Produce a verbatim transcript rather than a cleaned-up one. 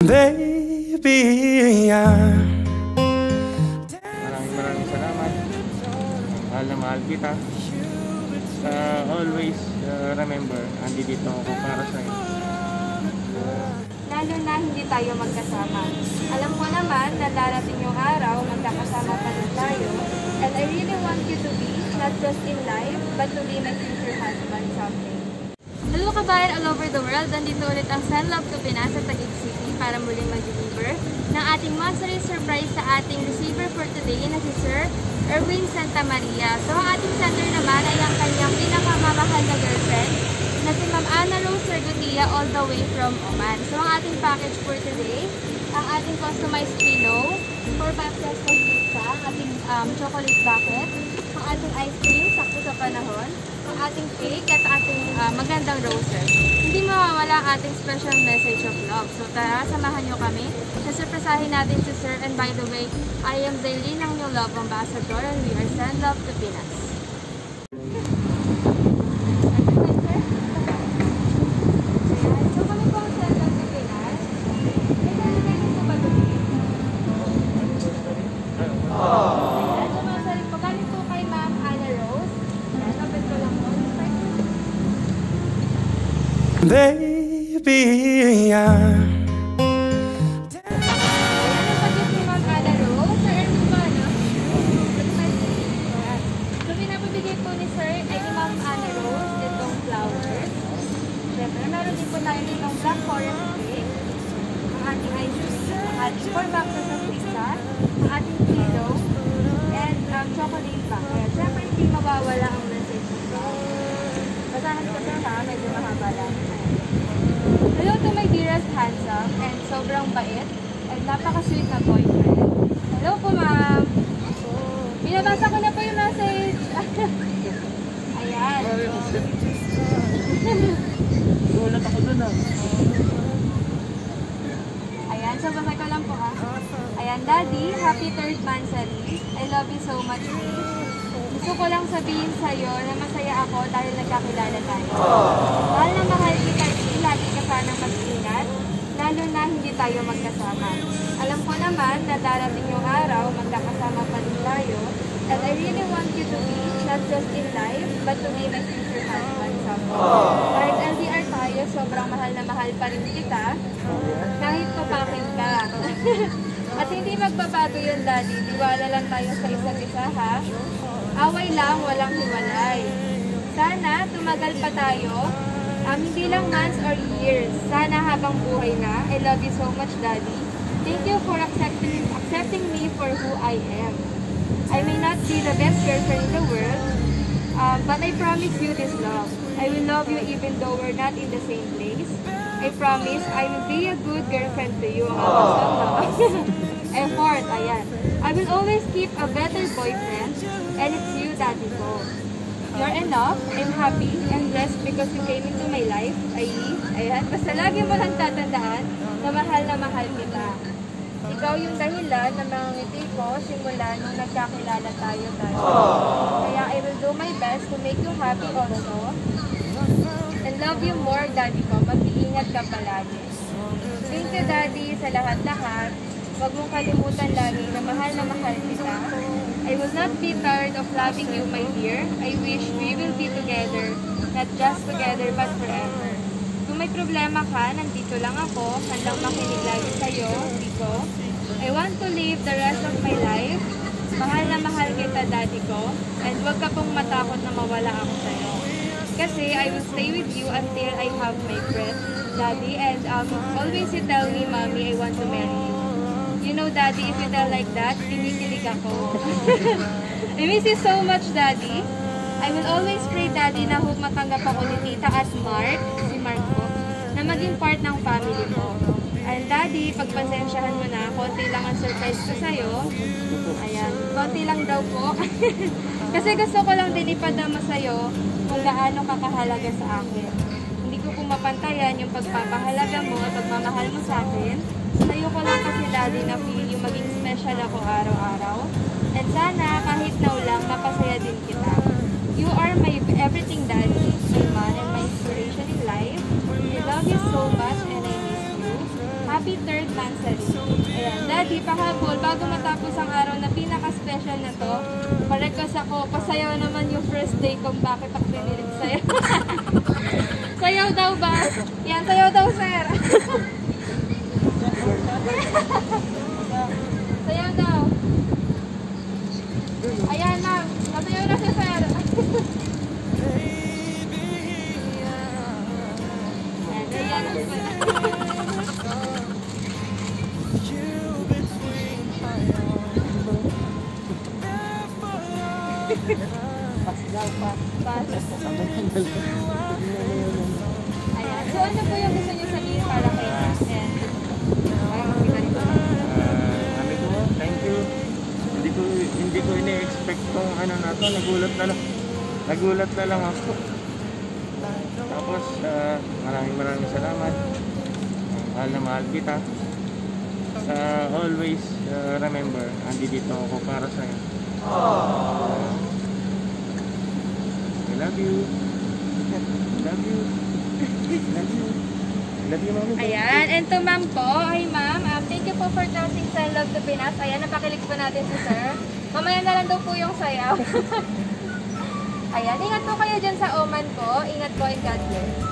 Baby, I'm Maraming maraming salamat. Mahal na mahal kita. Uh, always uh, remember, andi dito ako para sa'yo. Lalo na hindi tayo magkasama. Alam ko naman na darating yung araw, magkakasama pa rin tayo. And I really want you to be, not just in life, but to be my future husband someday. Hello kabayan all over the world! Nandito ulit ang Send Love to Pinas sa Taguig City para muling mag-deliver ng ating monthly surprise sa ating receiver for today na si Sir Erwin Santa Maria. So ang ating sender naman ay ang kanyang pinakamamahal na girlfriend na si Ma'am Ana Rose Sergutia all the way from Oman. So ang ating package for today, ang ating customized pillow, four boxes of pizza, ang ating um, chocolate bucket, ang ating ice cream, sakto sa panahon, ang ating cake at ating uh, magandang roses. Hindi mawawala ang ating special message of love. So tara, samahan nyo kami. Nasurpresahin natin si Sir. And by the way, I am Zaylene, ang new love ambassador, and we are Send Love to Pinas. Baby, I'm So, pinapabigay po ni Sir ay ni Ma'am Ana Rose itong flowers. Siyempre, meron din po tayo ditong black forest cake, ang ating ice cream, ang ating four boxes of pizza, ang ating pillow, and um, chocolate bucket. Siyempre, hindi mawawala ang message nito. Basahan ko Sir ha, medyo mahaba lang. Hello to my dearest handsome and sobrang bait and napaka-sweet na boyfriend. Hello po ma'am. Binabasa ko na po yung message. Ayan. Gulat ako dun ah. Ayan, so basa ko lang po ha. Ayan, Daddy, happy third monthsary. I love you so much, please. Gusto ko lang sabihin sa'yo na masaya ako dahil nagkakilala tayo. Mahal na mahal kita, lagi ka sanang mag-ingat, lalo na hindi tayo magkasama. Alam ko naman na darating yung araw, magkakasama pa rin tayo, and I really want you to be, not just in life, but to be my future husband someday. Kahit L D R tayo, sobrang mahal na mahal pa rin kita, kahit papakin ka. At hindi magbabago yun, Daddy. Diwala lang tayo sa isa't isa, ha? Away lang, walang hiwalay. Sana tumagal pa tayo, um, hindi lang months or years. Sana habang buhay na. I love you so much, Daddy. Thank you for accepting, accepting me for who I am. I may not be the best girlfriend in the world, um, but I promise you this love. I will love you even though we're not in the same place. I promise I will be a good girlfriend to you. Effort, ayan. I will always keep a better boyfriend, and it's you, Daddy ko. You're enough, I'm happy and blessed because you came into my life. Ay, ayan. Basta lagi mo lang tatandaan na mahal na mahal kita. Ikaw yung dahilan na mga ngiti ko simula nung nagkakilala tayo tayo. Kaya I will do my best to make you happy also. And love you more, Daddy ko. Mag-iingat ka palagi. Thank you, Daddy, sa lahat-lahat. Huwag mong kalimutan lagi na mahal na mahal kita. I will not be tired of loving you, my dear. I wish we will be together. Not just together, but forever. Kung may problema ka, nandito lang ako. Handang makinig lagi sa'yo, Diko. I want to live the rest of my life. Mahal na mahal kita, Daddy ko. And huwag ka pong matakot na mawala ako sa'yo. Kasi I will stay with you until I have my breath, Daddy. And um, always you tell me, Mommy, I want to marry you. You know, Daddy, if you tell like that, kinikilig ako. I miss you so much, Daddy. I will always pray, Daddy, na hope matanggap ako ni Tita at Mark, si Mark ko, na maging part ng family ko. And Daddy, pagpasensyahan mo na, konti lang ang surprise ko sa'yo. Ayan, konti lang daw po. Kasi gusto ko lang din ipadama sa'yo kung gaano ka kahalaga sa akin. Hindi ko po mapantayan yung pagpapahalaga mo at pagmamahal mo sa akin. Sa'yo ko lang kasi, Daddy, na feel yung maging special ako araw-araw. And sana, kahit now lang, mapasaya din kita. You are my everything, Daddy, my man and my inspiration in life. I love you so much and I miss you. happy third monthsary. Ayan, Daddy, pahabol, bago matapos ang araw na pinaka-special na to, pa-request ako, pasayaw naman yung first day kung bakit ako pinilig sa'yo. Sayaw daw ba? Yan, sayaw daw, sir. Sayaw daw. Ayan, ma'am. Sayaw na si sir. Ayan, ayan. Ayan. So, ano po yung gusto niyo sabihin para kay Ma'am? Ayan. Para makita rin po. Ah, sabi ko, thank you. Hindi ko hindi ko ini-expect tong ano na to, nagulat na lang. Nagulat na lang ako. Tapos ah, maraming maraming salamat. Mahal na mahal kita. Uh, always uh, remember, andi dito ako para sa'yo. Uh, I love you. Love you. Love you. Love you, mami. Ayan, and to ma'am po, ay ma'am, um, thank you po for dancing sa Love to Pinas. Ayan, napakilig po natin si sir. Mamaya na lang daw po yung sayaw. Ayan, ingat po kayo dyan sa Oman po. Ingat po and God bless.